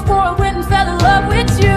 before I went and fell in love with you.